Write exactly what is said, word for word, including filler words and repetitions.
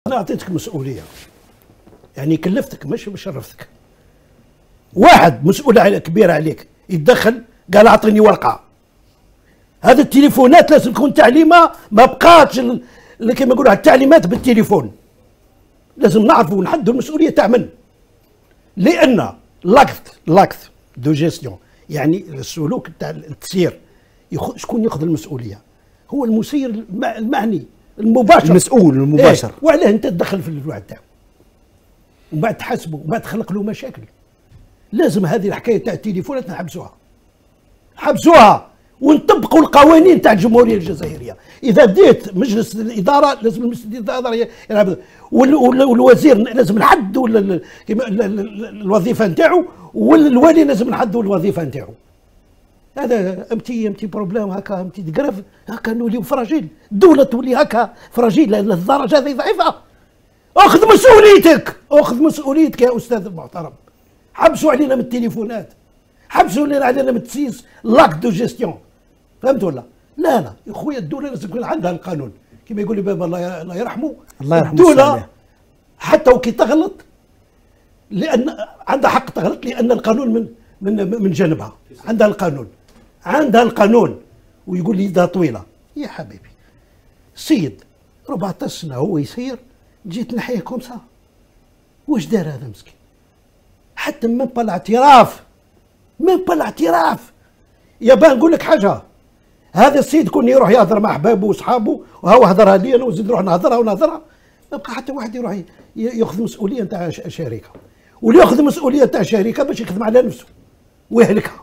انا اعطيتك مسؤوليه، يعني كلفتك مش شرفتك. واحد مسؤول على كبير عليك يتدخل قال اعطيني ورقه. هذه التليفونات لازم تكون تعليمه، ما بقاتش كما يقولوا التعليمات بالتليفون. لازم نعرفوا ونحدوا المسؤوليه تاع من. لان لاكت لاكت دو جيستيون، يعني السلوك تاع التسيير، شكون ياخذ المسؤوليه؟ هو المسير المعني المباشر، المسؤول المباشر. إيه؟ وعلاه انت تدخل في الوعد تاعو ومن بعد تحاسبه ومن بعد تخلق له مشاكل. لازم هذه الحكايه تاع التليفونات نحبسوها، حبسوها ونطبقوا القوانين تاع الجمهوريه الجزائريه. اذا بديت مجلس الاداره لازم مجلس الاداره يلعب، والوزير لازم نحدوا الوظيفه نتاعو، والوالي لازم نحدوا الوظيفه نتاعو. هذا امتي امتي بروبليم هكا، امتي تقرف هكا نوليو فراجيل، الدوله تولي هكا فراجيل للدرجه هذه ضعيفه. اخذ مسؤوليتك، اخذ مسؤوليتك يا استاذ المحترم. حبسوا علينا من التليفونات، حبسوا علينا من التسييس لاك دو جيستيون، فهمت ولا؟ لا لا يا خويا، الدوله لازم يكون عندها القانون، كما يقول لي بابا الله يرحمه. الله يرحمه الدوله حتى وكي تغلط، لان عندها حق تغلط، لان القانون من من من جانبها، عندها القانون، عندها القانون. ويقول لي يدها طويله يا حبيبي. السيد أربعطاش سنه هو يسير، جيت نحيه كومسا، واش دار هذا مسكين؟ حتى من با الاعتراف، من با الاعتراف. يا باه نقول لك حاجه، هذا السيد كون يروح يهضر مع احبابه واصحابه، وهو هضرها لي انا ونزيد نروح نهضرها ونهضرها، ما بقى حتى واحد يروح ياخذ مسؤوليه نتاع شركه، واللي ياخذ مسؤوليه نتاع شركه باش يخدم على نفسه ويهلكها.